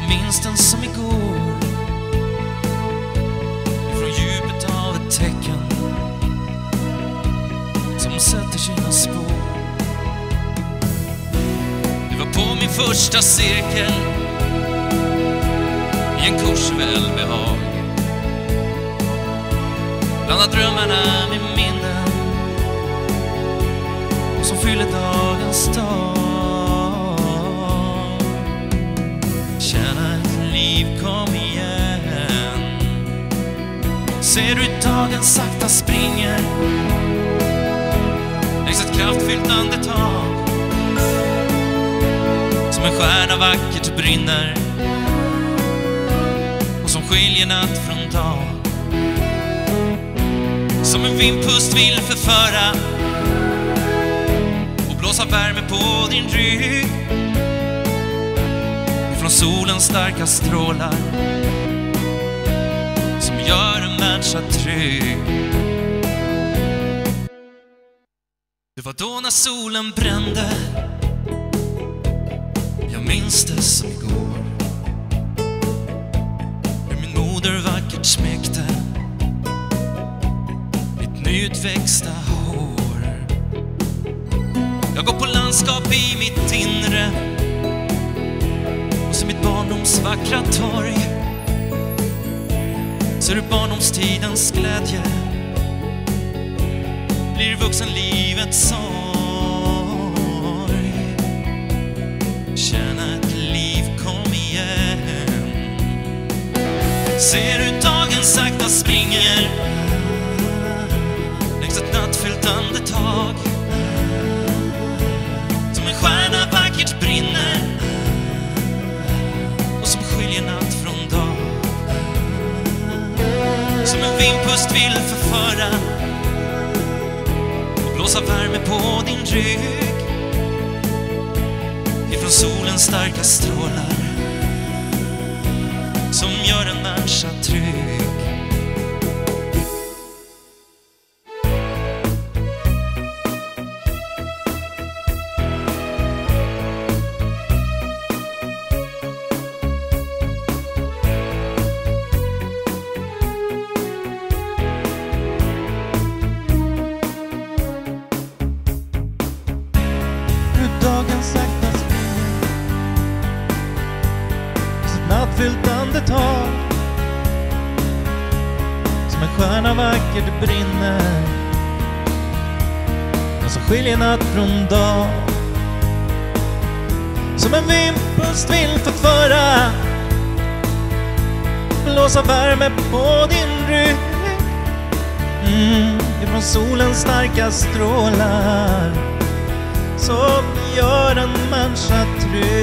minns den som igår, från djupet av ett tecken som sätter sina spår. Du var på min första cirkel i en kurs välbehag. Blanda drömmarna med minnen som fyller dagens dag. Tjäna ett liv, kom igen. Ser du dagen sakta springer längs ett kraftfyllt andetag, som en stjärna vackert brinner och som skiljer natt från dag. Som en vindpust vill förföra och blåsa värme på din rygg, från solens starka strålar som gör en människa trygg. Det var då när solen brände, jag minns det som igår, hur min moder vackert smekte mitt nyutväxta hår. Jag går på landskap i mitt inre och ser mitt barndoms vackra torg. Ser du barndomstidens glädje blir vuxenlivets sorg. Tjäna ett liv, kom igen. Ser du dagen sakta springer längs ett nattfyllt andetag, som en stjärna vackert brinner och som skiljer natt från dag. Som en vindpust vill förföra och blåsa värme på din rygg, ifrån solens starka strålar som gör en människa trygg. Nattfyllt andetag, som en stjärna vackert brinner och som skiljer natt från dag. Som en vindpust vill förföra, blåsa värme på din rygg, ifrån solens starka strålar som gör en människa trygg.